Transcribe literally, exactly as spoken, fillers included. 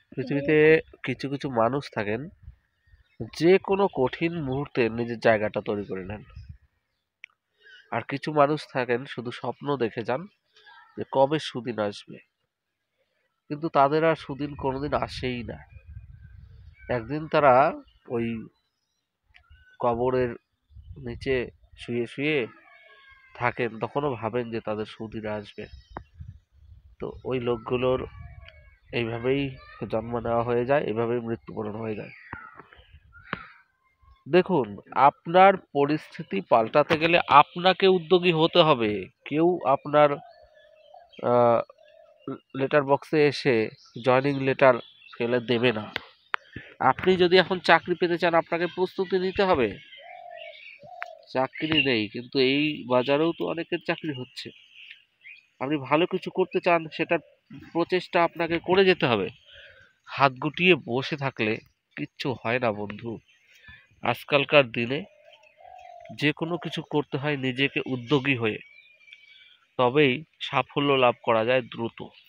পৃথিবীতে কিছু কিছু মানুষ থাকেন যে কোনো কঠিন মুহূর্তে নিজের জায়গাটা তৈরি করে নেন। আর কিছু মানুষ থাকেন শুধু স্বপ্ন দেখে যান যে কবে সুদিন আসবে, কিন্তু তাদের আর সুদিন কোনোদিন আসেই না। একদিন তারা ওই কবরের নিচে শুয়ে শুয়ে থাকেন, তখনও ভাবেন যে তাদের সুদিন আসবে। তো ওই লোকগুলোর এইভাবেই জন্ম নেওয়া হয়ে যায়, এভাবেই মৃত্যুবরণ হয়ে যায়। দেখুন, আপনার পরিস্থিতি পাল্টাতে গেলে আপনাকে উদ্যোগী হতে হবে। কেউ আপনার লেটার বক্সে এসে জয়নিং লেটার ফেলে দেবে না। আপনি যদি এখন চাকরি পেতে চান, আপনাকে প্রস্তুতি নিতে হবে। চাকরি নেই, কিন্তু এই বাজারেও তো অনেকের চাকরি হচ্ছে। আপনি ভালো কিছু করতে চান, সেটার প্রচেষ্টা আপনাকে করে যেতে হবে। হাত গুটিয়ে বসে থাকলে কিচ্ছু হয় না বন্ধু। আজকালকার দিনে যে কোনো কিছু করতে হয় নিজেকে উদ্যোগী হয়ে, তবেই সাফল্য লাভ করা যায় দ্রুত।